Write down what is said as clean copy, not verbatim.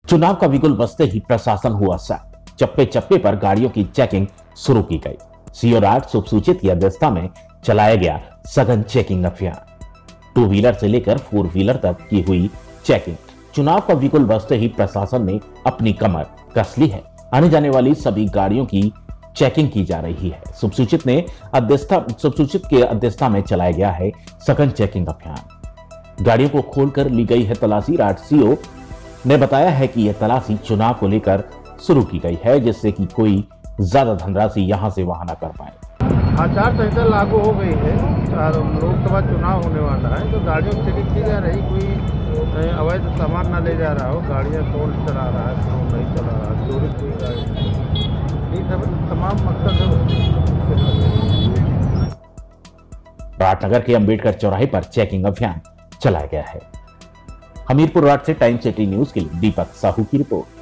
चुनाव का बिगुल बजते ही प्रशासन हुआ सख्त। चप्पे चप्पे पर गाड़ियों की चेकिंग शुरू की गई। सीओ राठ शुभ सूचित की अध्यक्षता में चलाया गया सघन चेकिंग अभियान। 2 व्हीलर से लेकर 4 व्हीलर तक की हुई चेकिंग। चुनाव का बिगुल बजते ही प्रशासन ने अपनी कमर कस ली है। आने जाने वाली सभी गाड़ियों की चेकिंग की जा रही है। शुभ सूचित के अध्यक्षता में चलाया गया है सघन चेकिंग अभियान। गाड़ियों को खोलकर ली गई है तलाशी। राठ सीओ ने बताया है कि यह तलाशी चुनाव को लेकर शुरू की गई है, जिससे कि कोई ज्यादा धनराशि यहां से वहां न कर पाए। आचार संहिता लागू हो गई है और लोकसभा चुनाव होने वाला है, तो गाड़ियों की चेकिंग की जा रही। कोई अवैध सामान ना ले जा रहा हो, गाड़ियाँ तोड़ चला रहा है, नहीं चला रहा है, चोरी कोई गाड़ी, ये सब तमाम मकसद है। राठनगर के अंबेडकर चौराहे पर चेकिंग अभियान चलाया गया है। हमीरपुर राठ से टाइम्स 18 न्यूज के लिए दीपक साहू की रिपोर्ट।